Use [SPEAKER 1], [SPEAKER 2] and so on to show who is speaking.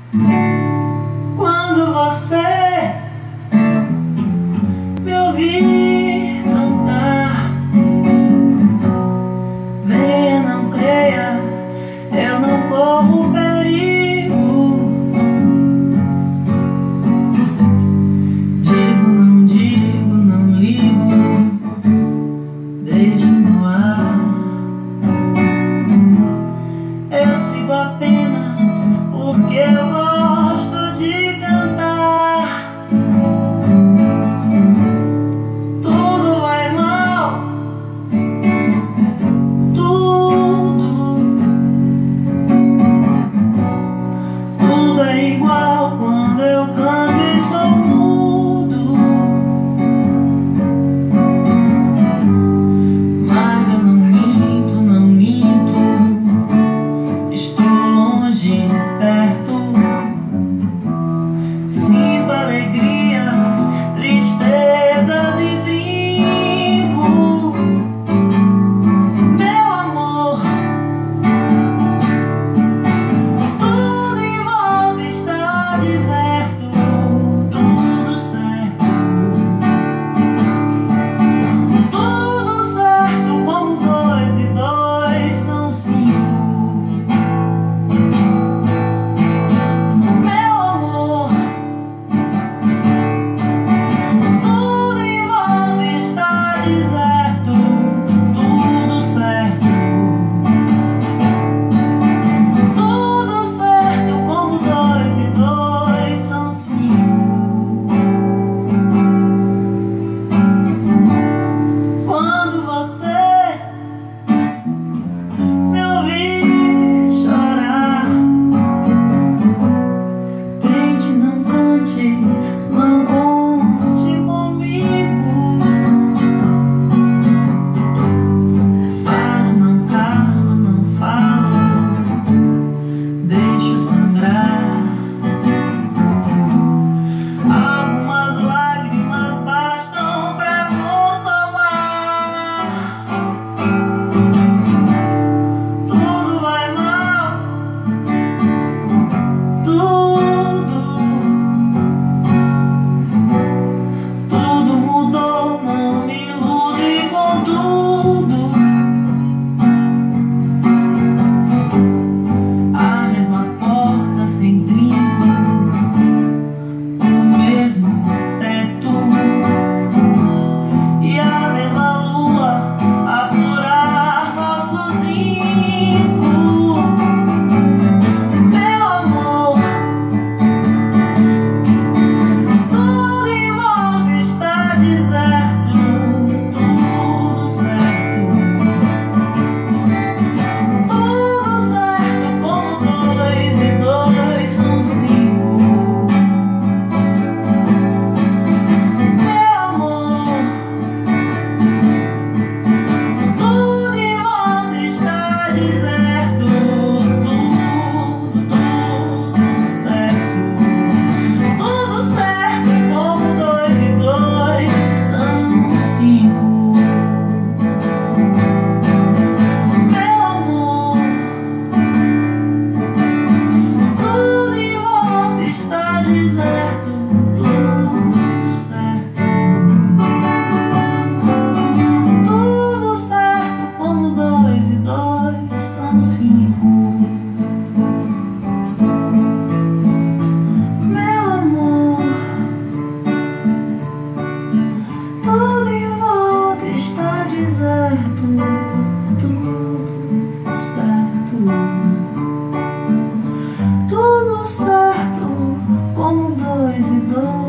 [SPEAKER 1] Quando você me ouvir cantar, venha, não creia, eu não corro perigo. Digo, não digo, não ligo, deixo no ar. Eu sigo apenas porque eu gosto de cantar. Tudo vai mal, tudo é igual quando eu canto e sou mudo. Mas eu não minto, não minto, estou longe, perto. Sinto alegrias, tristezas e brinco. Meu amor, tudo em volta está deserto, tudo certo. Tudo certo como 2 e 2 são 5. Meu amor, tudo em volta está deserto, tudo certo. Tudo certo como 2 e 2 são 5. Quando você me ouvir chorar, tente, não cante, não conte comigo. Falo, não calo, não falo, deixo sangrar. Algumas lágrimas bastam pra consolar. Tudo vai mal, tudo mudou, não me ilude com tudo. A mesma porta sem trinco, o mesmo teto e a mesma lua a furar nosso zinco. Meu amor, tudo em volta está deserto, tudo certo. Tudo certo como 2 e 2 são 5. Meu amor, tudo em volta está deserto, tudo certo. Tudo certo como 2 e 2 são 5. Meu amor, tudo em volta está deserto, tudo certo. Tudo certo como 2 e 2 são 5. Meu amor, tudo em volta está deserto, tudo certo. Tudo certo como 2 e 2.